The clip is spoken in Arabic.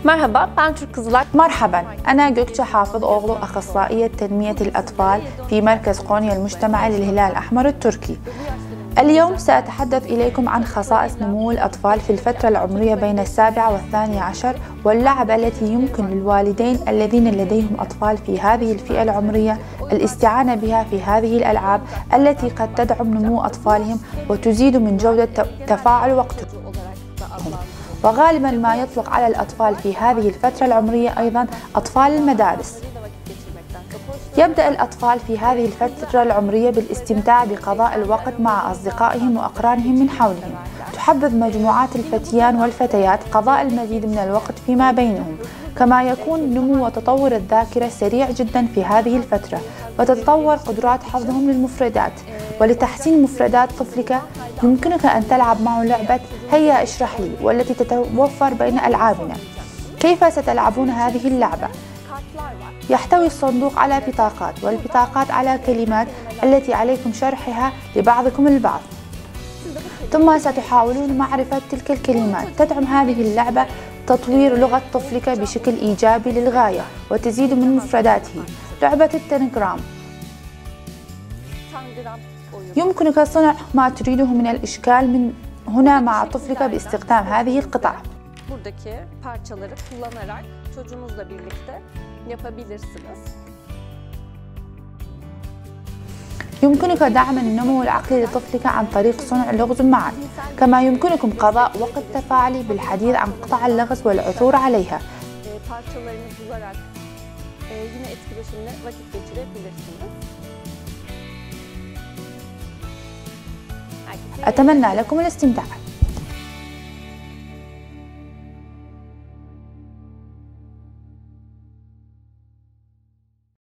Merhaba, ben Türk Kızılay. مرحبا، أنا جوكتشا حافظ أوغلو، أخصائية تنمية الأطفال في مركز قونيا المجتمعي للهلال الأحمر التركي. اليوم سأتحدث إليكم عن خصائص نمو الأطفال في الفترة العمرية بين 7 و12 واللعبة التي يمكن للوالدين الذين لديهم أطفال في هذه الفئة العمرية الاستعانة بها في هذه الألعاب التي قد تدعم نمو أطفالهم وتزيد من جودة تفاعل وقتهم. وغالبا ما يطلق على الأطفال في هذه الفترة العمرية أيضا أطفال المدارس. يبدأ الأطفال في هذه الفترة العمرية بالاستمتاع بقضاء الوقت مع أصدقائهم وأقرانهم من حولهم. تحبذ مجموعات الفتيان والفتيات قضاء المزيد من الوقت فيما بينهم، كما يكون نمو وتطور الذاكرة سريع جدا في هذه الفترة، وتتطور قدرات حفظهم للمفردات. ولتحسين مفردات طفلك يمكنك أن تلعب معه لعبة هيا اشرح لي، والتي تتوفر بين ألعابنا. كيف ستلعبون هذه اللعبة؟ يحتوي الصندوق على بطاقات، والبطاقات على كلمات التي عليكم شرحها لبعضكم البعض، ثم ستحاولون معرفة تلك الكلمات. تدعم هذه اللعبة تطوير لغة طفلك بشكل إيجابي للغاية وتزيد من مفرداته. لعبة التنغرام، يمكنك صنع ما تريده من الإشكال من هنا مع طفلك باستخدام هذه القطع. Buradaki parçaları kullanarak çocuğunuzla birlikte yapabilirsiniz. يمكنك دعم النمو العقلي لطفلك عن طريق صنع لغز معا، كما يمكنكم قضاء وقت تفاعلي بالحديث عن قطع اللغز والعثور عليها. Parçalarını bularak yine etkileşimle vakit geçirebilirsiniz. أتمنى لكم الاستمتاع.